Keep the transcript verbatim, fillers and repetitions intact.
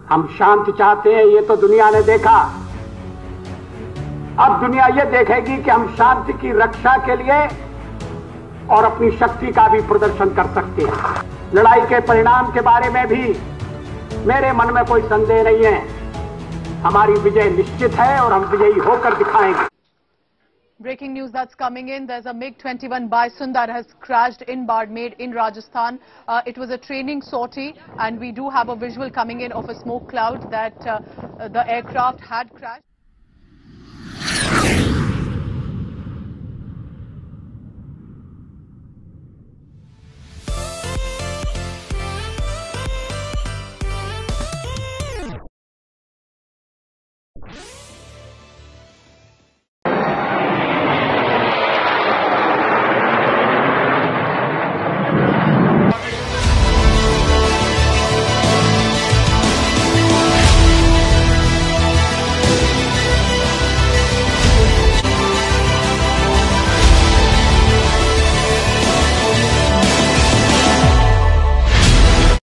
हम शांति चाहते हैं, ये तो दुनिया ने देखा। अब दुनिया ये देखेगी कि हम शांति की रक्षा के लिए और अपनी शक्ति का भी प्रदर्शन कर सकते हैं। लड़ाई के परिणाम के बारे में भी मेरे मन में कोई संदेह नहीं है। हमारी विजय निश्चित है और हम विजयी होकर दिखाएंगे। Breaking news that's coming in. There's a MiG twenty-one Bison that has crashed in Bardmer in Rajasthan. Uh, it was a training sortie, and we do have a visual coming in of a smoke cloud that uh, the aircraft had crashed.